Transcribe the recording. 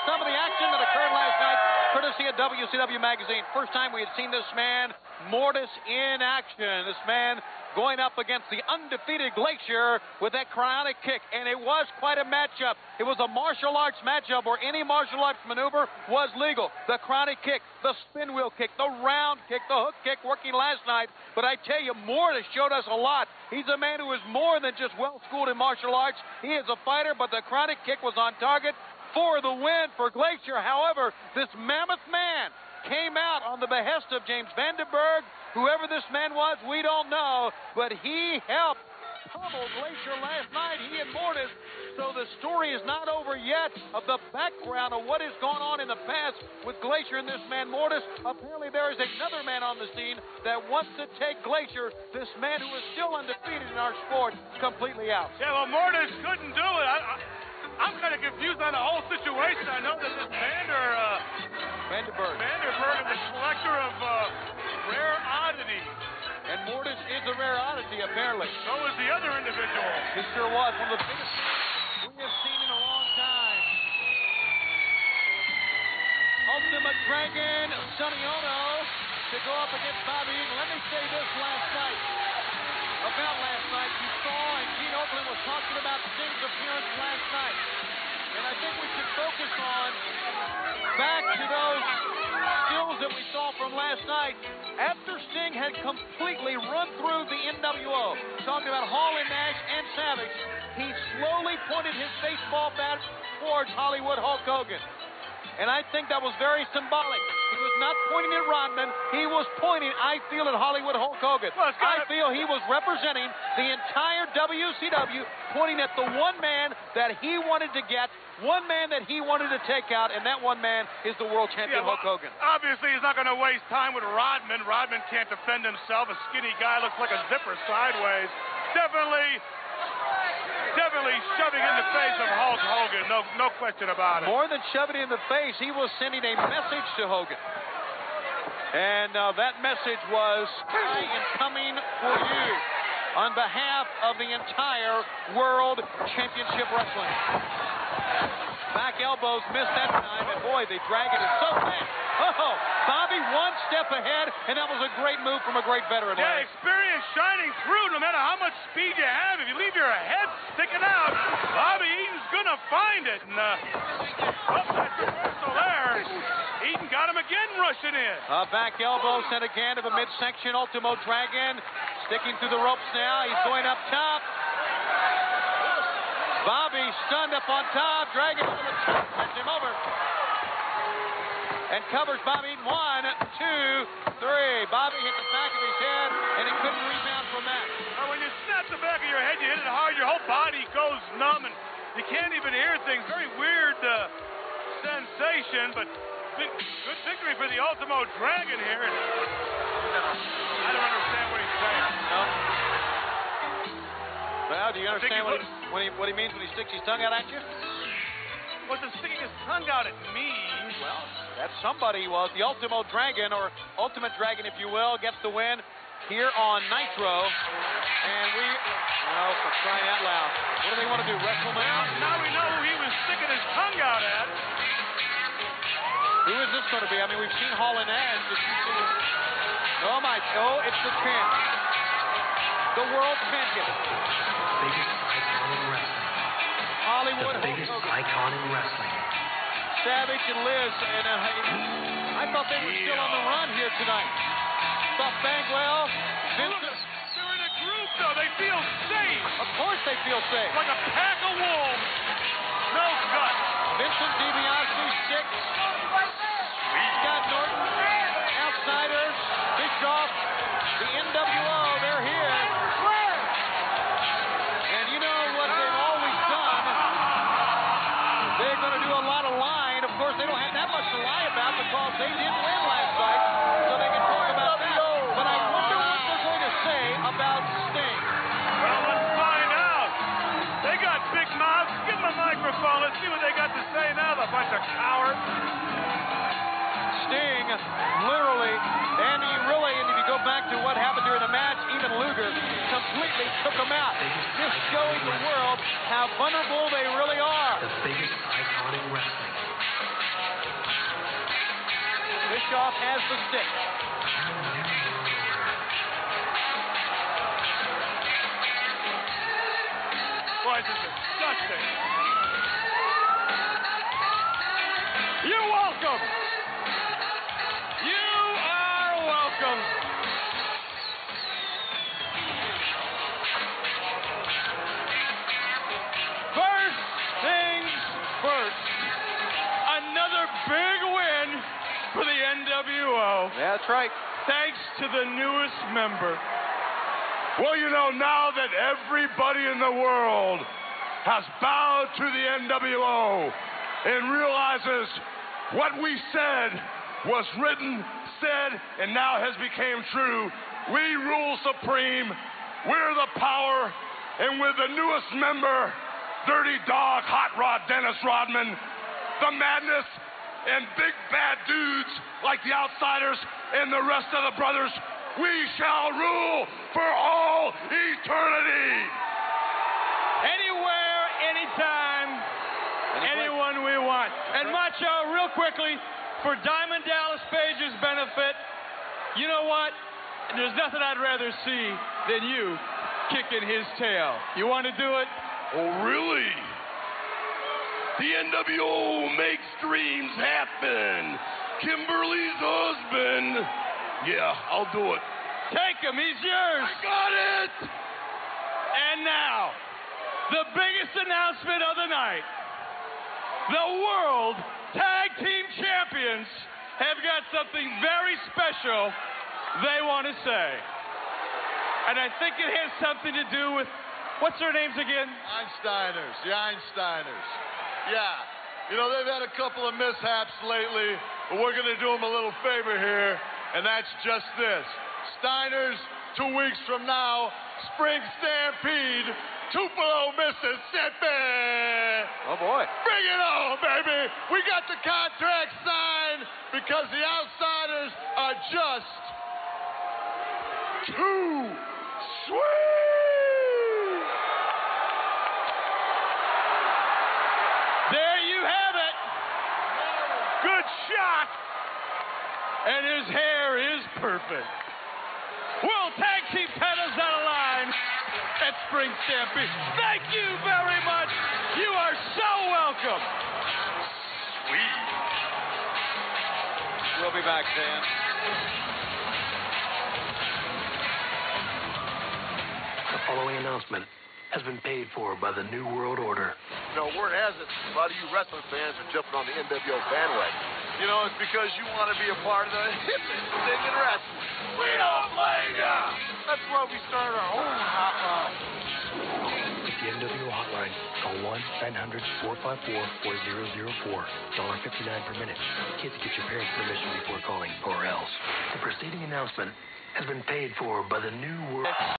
some of the action that occurred last night, courtesy of WCW Magazine. First time we had seen this man, Mortis, in action. This man going up against the undefeated Glacier with that cryonic kick, and it was quite a matchup. It was a martial arts matchup where any martial arts maneuver was legal. The cryonic kick, the spin wheel kick, the round kick, the hook kick working last night. But I tell you, Mortis showed us a lot. He's a man who is more than just well-schooled in martial arts. He is a fighter, but the cryonic kick was on target for the win for Glacier. However, this mammoth man came out on the behest of James Vandenberg. Whoever this man was, we don't know, but he helped pummel Glacier last night, he and Mortis. So the story is not over yet of the background of what has gone on in the past with Glacier and this man Mortis. Apparently there is another man on the scene that wants to take Glacier, this man who is still undefeated in our sport, completely out. Yeah, well, Mortis couldn't do it. I'm kind of confused on the whole situation. I know that this Vandenberg is a collector of rare oddities. And Mortis is a rare oddity, apparently. So is the other individual. He sure was. One of the biggest we have seen in a long time. Ultimate Dragon, Sonny Ono, to go up against Bobby Eaton. Let me say this about last night. You saw, and Gene Okerlund was talking about Sting's appearance last night. And I think we should focus on back to those skills that we saw from last night. After Sting had completely run through the NWO, talking about Hall and Nash and Savage, he slowly pointed his baseball bat towards Hollywood Hulk Hogan. And I think that was very symbolic. He was not pointing at Rodman. He was pointing, I feel, at Hollywood Hulk Hogan. Well, I feel he was representing the entire WCW, pointing at the one man that he wanted to get, one man that he wanted to take out, and that one man is the world champion, Hulk Hogan. Obviously, he's not going to waste time with Rodman. Rodman can't defend himself. A skinny guy looks like a zipper sideways. Definitely shoving in the face of Hulk Hogan. No question about it. More than shoving in the face, he was sending a message to Hogan. And that message was, I am coming for you on behalf of the entire World Championship Wrestling. Back elbows missed that time, and boy, the Dragon is so fast. Oh, Bobby one step ahead, and that was a great move from a great veteran. Yeah, experience shining through no matter how much speed you have. If you leave your head sticking out, Bobby Eaton's going to find it. And, that reversal there. Eaton got him again rushing in. Back elbow sent again to the midsection. Ultimo Dragon sticking through the ropes now. He's going up top. Bobby stunned up on top. Dragon over the top, sends him over. And covers Bobby Eaton. 1, 2, 3. Bobby hit the back of his head, and he couldn't rebound from that. Now, when you snap the back of your head, you hit it hard, your whole body goes numb, and you can't even hear things. Very weird sensation, but good victory for the Ultimo Dragon here. I don't understand what he's saying. No. Well, do you understand what he means when he sticks his tongue out at you? Wasn't sticking his tongue out at me. Well, that's somebody was. The Ultimo Dragon, or Ultimate Dragon, if you will, gets the win here on Nitro. And for crying out loud. What do they want to do, wrestle now? Now we know who he was sticking his tongue out at. Who is this going to be? I mean, we've seen Hall and Nash. It's the champ. The world champion. Biggest icon in wrestling. Hollywood The biggest icon in wrestling. Savage and Liz, and I thought they were still on the run here tonight. Buff Bagwell, Vincent. They're in a group, though. They feel safe. Of course they feel safe. Like a pack of wolves. No guts. Vincent DiBiase, 6. Scott Norton, Outsiders, Bischoff, the NWO, they're here. And you know what they've always done? They're going to do a lot of lying. Of course, they don't have that much to lie about because they didn't win last night, so they can talk about that. But I wonder what they're going to say about Sting. Well, let's find out. They got big mouths. Give them a microphone. Let's see what they got to say now, the bunch of cowards. Sting, literally, and if you go back to what happened during the match, even Luger completely took him out. Just showing the world how vulnerable they really are. The biggest icon in wrestling. Bischoff has the stick. Boy, this is disgusting. You're welcome. You are welcome. First things first. Another big win for the NWO. That's right. Thanks to the newest member. Well, you know, now that everybody in the world has bowed to the NWO and realizes what we said was written, said, and now has become true, we rule supreme. We're the power, and with the newest member, Dirty Dog Hot Rod Dennis Rodman, the madness and big bad dudes like the Outsiders and the rest of the brothers, we shall rule for all eternity. Anywhere, anytime, anyone we want. And Macho, real quickly, for Diamond Dallas Page's benefit, you know what? There's nothing I'd rather see than you kicking his tail. You want to do it? Oh, really? The NWO makes dreams happen. Kimberly's husband. Yeah, I'll do it. Take him. He's yours. I got it. And now, the biggest announcement of the night. The World Tag Team Champions have got something very special they want to say. And I think it has something to do with, what's their names again? Einsteiners, the Einsteiners. Yeah, you know, they've had a couple of mishaps lately, but we're going to do them a little favor here, and that's just this. Steiners, 2 weeks from now, Spring Stampede, Tupelo, Mississippi. Oh, boy. Bring it on, baby. We got the contract signed because the Outsiders are just too sweet. There you have it. Good shot. And his hair is perfect. World Tag Team titles on the line at Spring Stampede. Thank you very much. You are so welcome. Sweet. We'll be back, Dan. The following announcement has been paid for by the New World Order. You know, word has it, a lot of you wrestling fans are jumping on the NWO bandwagon. You know, it's because you want to be a part of the hippest thing in wrestling. We don't blame ya! That's why we started our own hotline. It's the NWO hotline. Call 1-900-454-4004. $1.59 per minute. Kids, get your parents' permission before calling, or else. The preceding announcement has been paid for by the New World...